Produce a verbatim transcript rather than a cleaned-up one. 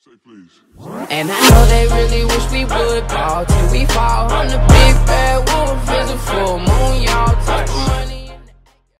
And I know they really wish we would ball till we fall. I'm the big bad wolf, is a full moon.